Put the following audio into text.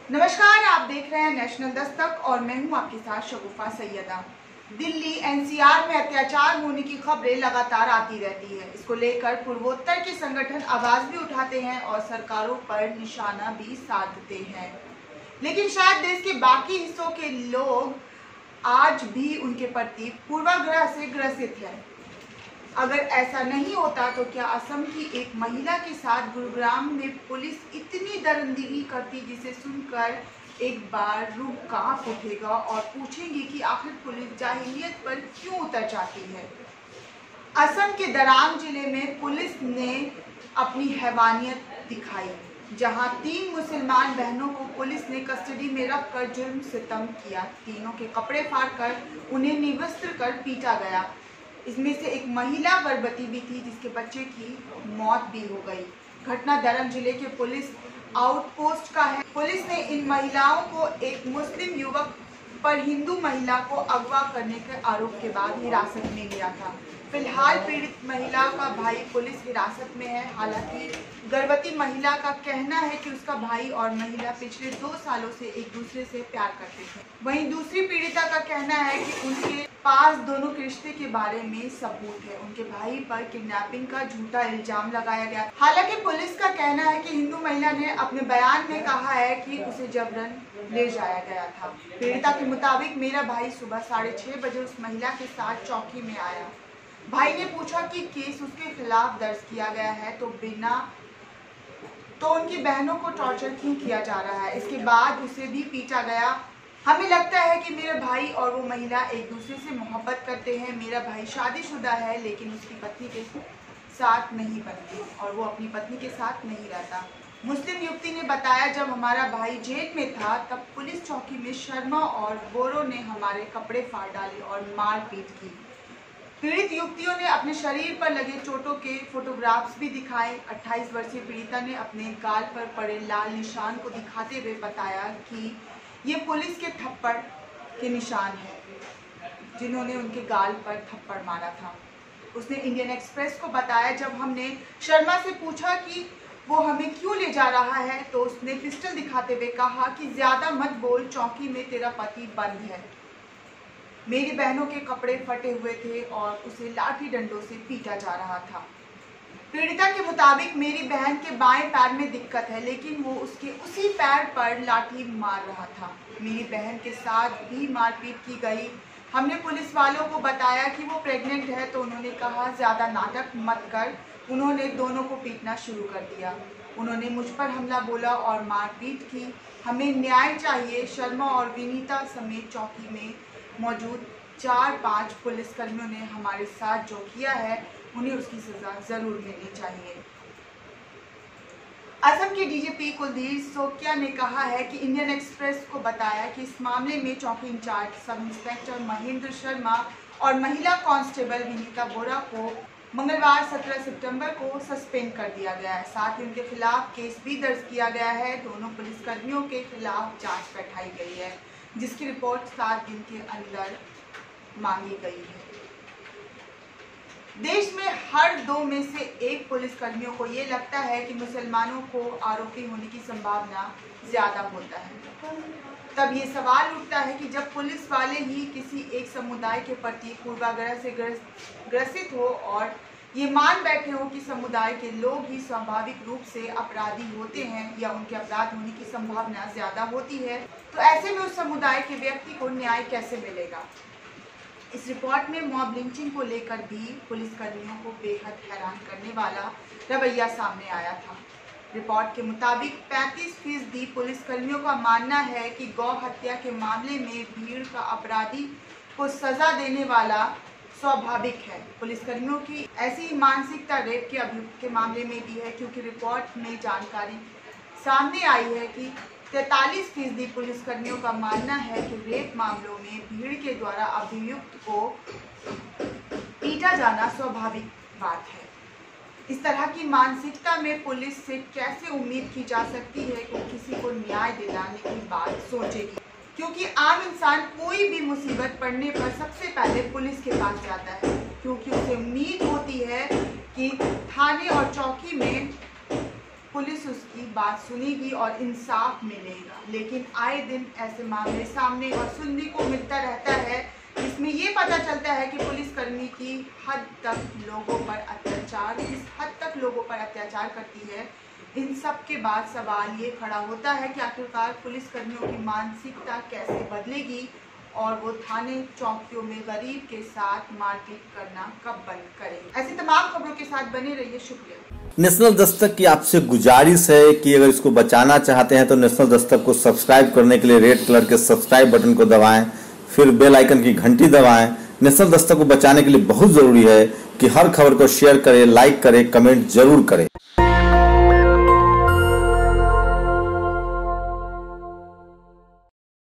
नमस्कार, आप देख रहे हैं नेशनल दस्तक और मैं हूं आपके साथ शगुफा सैयदा। दिल्ली एनसीआर में अत्याचार होने की खबरें लगातार आती रहती है। इसको लेकर पूर्वोत्तर के संगठन आवाज भी उठाते हैं और सरकारों पर निशाना भी साधते हैं, लेकिन शायद देश के बाकी हिस्सों के लोग आज भी उनके प्रति पूर्वाग्रह से ग्रसित हैं। अगर ऐसा नहीं होता तो क्या असम की एक महिला के साथ गुरुग्राम में पुलिस इतनी दरिंदगी करती, जिसे सुनकर एक बार रूह कांप उठेगा और पूछेंगे कि आखिर पुलिस जाहिलियत पर क्यों उतर जाती है। असम के दरांग जिले में पुलिस ने अपनी हैवानियत दिखाई, जहां 3 मुसलमान बहनों को पुलिस ने कस्टडी में रखकर जुल्म सितम किया। तीनों के कपड़े फाड़कर उन्हें निवस्त्र कर पीटा गया। इसमें से एक महिला गर्भवती भी थी, जिसके बच्चे की मौत भी हो गई। घटना दरंग जिले के पुलिस आउटपोस्ट का है। पुलिस ने इन महिलाओं को एक मुस्लिम युवक पर हिंदू महिला को अगवा करने के आरोप के बाद हिरासत में लिया था। फिलहाल पीड़ित महिला का भाई पुलिस हिरासत में है। हालांकि गर्भवती महिला का कहना है कि उसका भाई और महिला पिछले 2 सालों से एक दूसरे से प्यार करते थे। वहीं दूसरी पीड़िता का कहना है कि उनके पास दोनों के रिश्ते के बारे में सबूत है। उनके भाई पर किडनैपिंग का झूठा इल्जाम लगाया गया। हालांकि पुलिस का कहना है कि हिंदू महिला ने अपने बयान में कहा है कि उसे जबरन ले जाया गया था। पीड़िता के मुताबिक मेरा भाई सुबह 6:30 बजे उस महिला के साथ चौकी में आया। भाई ने पूछा कि केस उसके खिलाफ दर्ज किया गया है तो उनकी बहनों को टॉर्चर क्यों किया जा रहा है। इसके बाद उसे भी पीटा गया। हमें लगता है कि मेरा भाई और वो महिला एक दूसरे से मोहब्बत करते हैं। मेरा भाई शादीशुदा है, लेकिन उसकी पत्नी के साथ नहीं बनती और वो अपनी पत्नी के साथ नहीं रहता। मुस्लिम युवती ने बताया, जब हमारा भाई जेल में था तब पुलिस चौकी में शर्मा और बोरो ने हमारे कपड़े फाड़ डाले और मारपीट की। पीड़ित युवतियों ने अपने शरीर पर लगे चोटों के फोटोग्राफ्स भी दिखाए। 28 वर्षीय पीड़िता ने अपने गाल पर पड़े लाल निशान को दिखाते हुए बताया कि ये पुलिस के थप्पड़ के निशान हैं, जिन्होंने उनके गाल पर थप्पड़ मारा था। उसने इंडियन एक्सप्रेस को बताया, जब हमने शर्मा से पूछा कि वो हमें क्यों ले जा रहा है तो उसने पिस्टल दिखाते हुए कहा कि ज्यादा मत बोल, चौकी में तेरा पति बंद है। मेरी बहनों के कपड़े फटे हुए थे और उसे लाठी डंडों से पीटा जा रहा था। पीड़िता के मुताबिक मेरी बहन के बाएं पैर में दिक्कत है, लेकिन वो उसके उसी पैर पर लाठी मार रहा था। मेरी बहन के साथ भी मारपीट की गई। हमने पुलिस वालों को बताया कि वो प्रेग्नेंट है तो उन्होंने कहा ज्यादा नाटक मत कर। उन्होंने दोनों को पीटना शुरू कर दिया। उन्होंने मुझ पर हमला बोला और मारपीट की। हमें न्याय चाहिए। शर्मा और विनीता समेत चौकी में मौजूद 4-5 पुलिसकर्मियों ने हमारे साथ जो किया है उन्हें उसकी सजा जरूर मिलनी चाहिए। असम के डीजीपी कुलधीर सोकिया ने कहा है कि इंडियन एक्सप्रेस को बताया कि इस मामले में चौकी in charge sub inspector Mahendra Sharma और महिला कांस्टेबल विनीता बोरा को मंगलवार 17 सितंबर को सस्पेंड कर दिया गया है। साथ ही उनके खिलाफ केस भी दर्ज किया गया है। दोनों पुलिसकर्मियों के खिलाफ जांच बैठाई गई है, जिसकी रिपोर्ट 7 दिन के अंदर मांगी गई है। देश में हर 2 में से 1 पुलिसकर्मियों को ये लगता है कि मुसलमानों को आरोपी होने की संभावना ज्यादा होता है। तब ये सवाल उठता है कि जब पुलिस वाले ही किसी एक समुदाय के प्रति पूर्वाग्रह से ग्रसित हो और ये मान बैठे हो कि समुदाय के लोग ही स्वाभाविक रूप से अपराधी होते हैं या उनके अपराध होने की संभावना ज्यादा होती है, तो ऐसे में उस समुदाय के व्यक्ति को न्याय कैसे मिलेगा। इस रिपोर्ट में मॉब लिंचिंग को लेकर भी पुलिसकर्मियों को बेहद हैरान करने वाला रवैया सामने आया था। रिपोर्ट के मुताबिक 35% पुलिसकर्मियों का मानना है कि गौ हत्या के मामले में भीड़ का अपराधी को सजा देने वाला स्वाभाविक है। पुलिसकर्मियों की ऐसी मानसिकता रेप के अभियुक्त के मामले में भी है, क्योंकि रिपोर्ट में जानकारी सामने आई है कि 43% पुलिसकर्मियों का मानना है कि रेप मामलों में भीड़ के द्वारा अभियुक्त को पीटा जाना स्वाभाविक बात है। इस तरह की मानसिकता में पुलिस से कैसे उम्मीद की जा सकती है कि किसी को न्याय दिलाने की बात सोचेगी, क्योंकि आम इंसान कोई भी मुसीबत पड़ने पर सबसे पहले पुलिस के पास जाता है, क्योंकि उसे उम्मीद होती है कि थाने और चौकी में पुलिस उसकी बात सुनेगी और इंसाफ मिलेगा। लेकिन आए दिन ऐसे मामले सामने और सुनने को मिलता रहता है, इसमें ये पता चलता है कि पुलिसकर्मी की हद तक लोगों पर अत्याचार, किस हद तक लोगों पर अत्याचार करती है। इन सब के बाद सवाल ये खड़ा होता है कि आखिरकार पुलिसकर्मियों की मानसिकता कैसे बदलेगी और वो थाने चौकियों में गरीब के साथ मारपीट करना कब बंद करेंगे। ऐसी तमाम खबरों के साथ बने रहिए। शुक्रिया। नेशनल दस्तक की आपसे गुजारिश है कि अगर इसको बचाना चाहते हैं तो नेशनल दस्तक को सब्सक्राइब करने के लिए रेड कलर के सब्सक्राइब बटन को दबाएं, फिर बेल आइकन की घंटी दबाएं। नेशनल दस्तक को बचाने के लिए बहुत जरूरी है कि हर खबर को शेयर करें, लाइक करें, कमेंट जरूर करें।